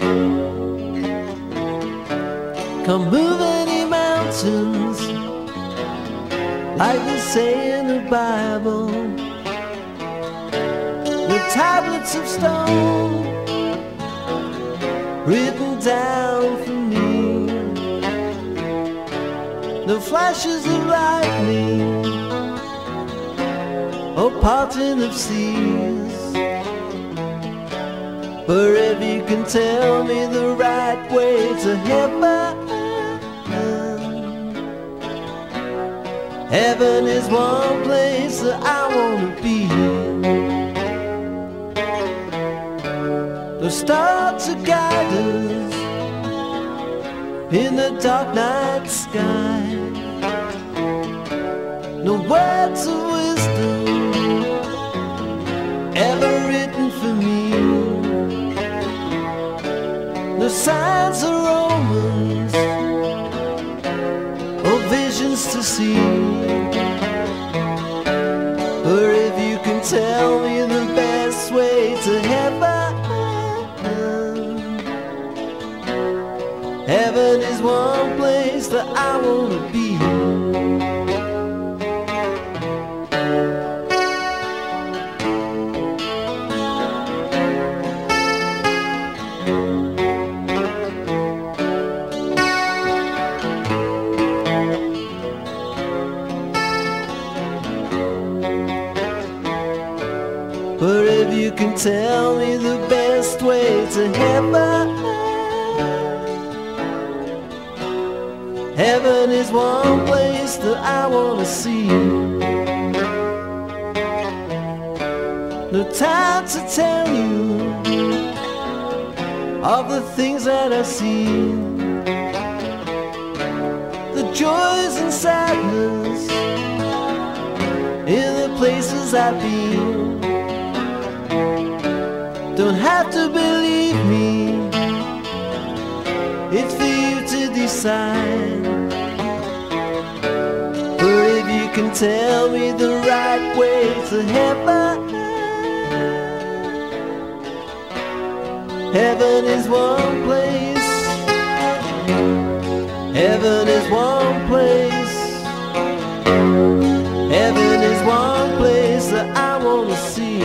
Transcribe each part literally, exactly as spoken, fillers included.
Can't move any mountains, like they say in the Bible. The tablets of stone written down for me. The flashes of lightning, or parting of seas. But if you can tell me the right way to heaven, heaven is one place that I wanna be. The stars to guide us in the dark night sky. No words of wisdom ever written for me. No signs or omens or visions to see. But if you can tell me the best way to heaven, heaven is one place that I wanna be. But if you can tell me the best way to heaven, heaven is one place that I wanna see. No time to tell you of the things that I've seen, the joys and sadness in the places I've been. Don't have to believe me, it's for you to decide. But if you can tell me the right way to heaven, heaven is one place. Heaven is one place. Heaven is one place that I wanna see.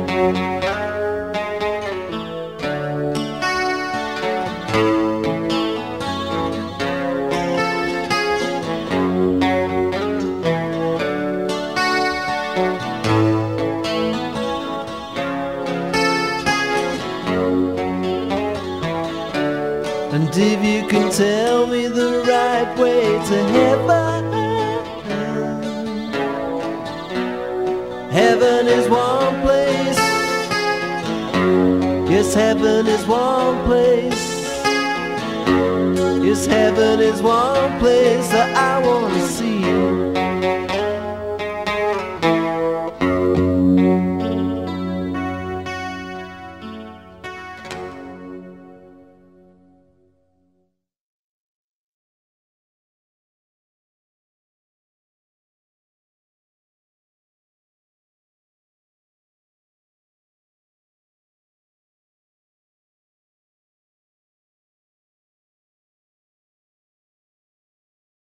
And if you can tell me the right way to heaven, heaven is one place. Yes, heaven is one place. Yes, heaven is one place that I wanna see.